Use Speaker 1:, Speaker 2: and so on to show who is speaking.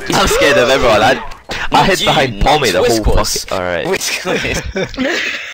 Speaker 1: I'm scared of everyone. I hid behind Pommy the whole
Speaker 2: Whiskers.
Speaker 1: fucking. Alright.
Speaker 2: Whiskers.